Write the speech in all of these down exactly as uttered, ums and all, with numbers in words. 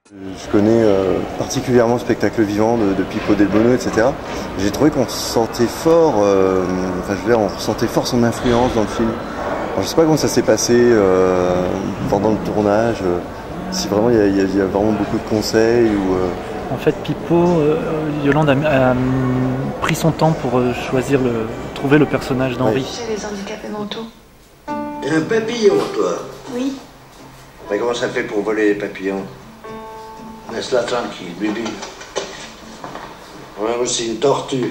Je connais euh, particulièrement le spectacle vivant de, de Pippo del Bono, et cetera. J'ai trouvé qu'on sentait fort, euh, enfin je veux dire, on ressentait fort son influence dans le film. Alors, je sais pas comment ça s'est passé euh, pendant le tournage, euh, si vraiment il y, y, y a vraiment beaucoup de conseils ou. Euh... En fait, Pippo, euh, Yolande a, a pris son temps pour euh, choisir le, trouver le personnage d'Henri. Oui. J'ai des handicapés mentaux. T'es un papillon, toi? Oui. Mais comment ça fait pour voler les papillons? Laisse-la tranquille, Bibi. On a aussi une tortue.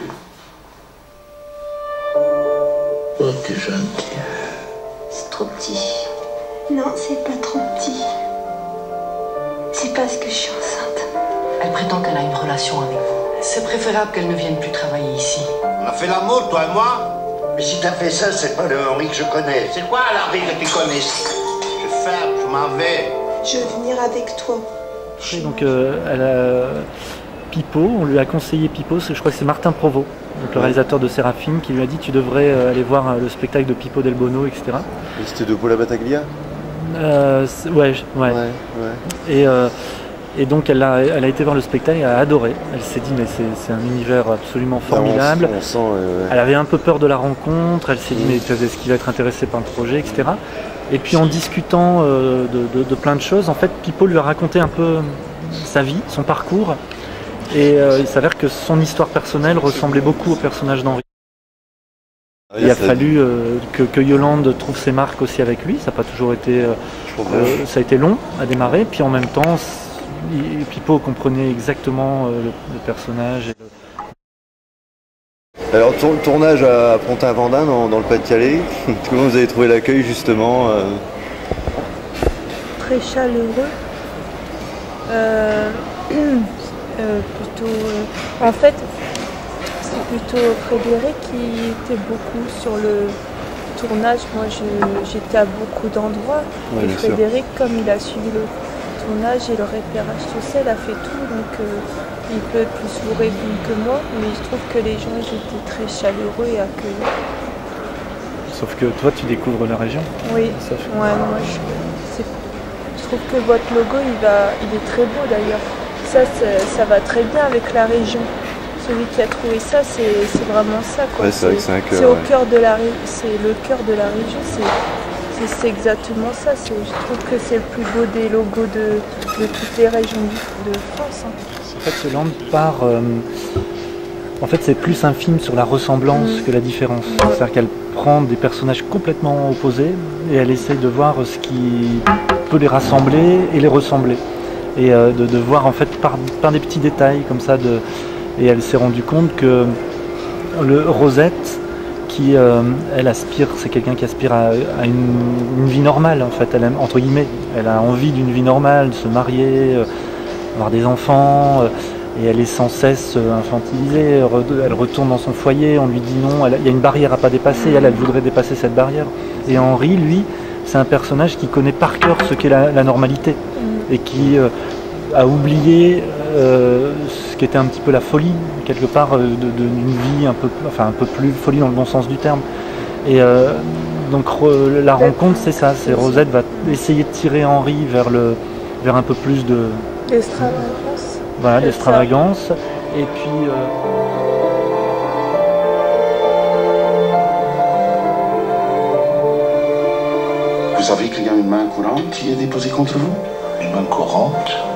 Oh, t'es gentil. C'est trop petit. Non, c'est pas trop petit. C'est parce que je suis enceinte. Elle prétend qu'elle a une relation avec vous. C'est préférable qu'elle ne vienne plus travailler ici. On a fait l'amour, toi et moi? Mais si t'as fait ça, c'est pas le Henri que je connais. C'est quoi l'Henri que tu connais? Je ferme, je m'en vais. Je veux venir avec toi. Et donc, euh, elle a Pippo, on lui a conseillé Pippo, je crois que c'est Martin Provost, donc le réalisateur de Séraphine, qui lui a dit tu devrais aller voir le spectacle de Pippo del Bono, et cetera. Et c'était de Paula Battaglia? euh, ouais, ouais, ouais. ouais. Et, euh, et donc elle a, elle a été voir le spectacle, elle a adoré. Elle s'est dit mais c'est un univers absolument formidable. On sent, euh, ouais. Elle avait un peu peur de la rencontre, elle s'est dit mais est-ce qu'il va être intéressé par le projet, et cetera. Et puis en discutant euh, de, de, de plein de choses, en fait Pippo lui a raconté un peu sa vie, son parcours, et euh, il s'avère que son histoire personnelle ressemblait beaucoup au personnage d'Henri. Ah, il a fallu euh, que, que Yolande trouve ses marques aussi avec lui, ça n'a pas toujours été... Euh, euh, ça a été long à démarrer, puis en même temps, il, Pippo comprenait exactement euh, le, le personnage. Et le... Alors, tour, tournage à Pontin-Vendin, dans, dans le Pas-de-Calais. Comment vous avez trouvé l'accueil, justement euh... Très chaleureux. Euh, euh, plutôt, euh, en fait, c'est plutôt Frédéric qui était beaucoup sur le tournage. Moi, j'étais à beaucoup d'endroits. Ouais, et Frédéric, sûr. Comme il a suivi le tournage et le repérage social, il a fait tout. Donc, euh, il peut plus vous répondre que moi, mais je trouve que les gens étaient très chaleureux et accueillants. Sauf que toi, tu découvres la région. Oui, ça fait... ouais, moi, je, je trouve que votre logo, il, va, il est très beau d'ailleurs. Ça, ça va très bien avec la région. Celui qui a trouvé ça, c'est vraiment ça. Ouais, c'est vrai que c'est un cœur. C'est au ouais. cœur de la, c'est le cœur de la région. C'est exactement ça. Je trouve que c'est le plus beau des logos de, de toutes les régions de France. Hein. En fait, Yolande part. Euh, en fait, c'est plus un film sur la ressemblance mmh. que la différence. C'est-à-dire qu'elle prend des personnages complètement opposés et elle essaye de voir ce qui peut les rassembler et les ressembler. Et euh, de, de voir en fait par, par des petits détails comme ça. De, et elle s'est rendue compte que le Rosette, qui euh, elle aspire, c'est quelqu'un qui aspire à, à une, une vie normale en fait. Elle aime, entre guillemets, elle a envie d'une vie normale, de se marier, euh, avoir des enfants. Euh, Et elle est sans cesse infantilisée, elle retourne dans son foyer, on lui dit non, elle, il y a une barrière à pas dépasser, elle, elle voudrait dépasser cette barrière. Et Henri, lui, c'est un personnage qui connaît par cœur ce qu'est la, la normalité et qui euh, a oublié euh, ce qu'était un petit peu la folie, quelque part, euh, d'une vie un peu, enfin, un peu plus folie dans le bon sens du terme. Et euh, donc re, la rencontre, c'est ça, c'est Rosette va essayer de tirer Henri vers, le, vers un peu plus de... L'extravagance. Voilà, l'extravagance. Et puis... Euh... Vous savez qu'il y a une main courante qui est déposée contre vous? Une main courante?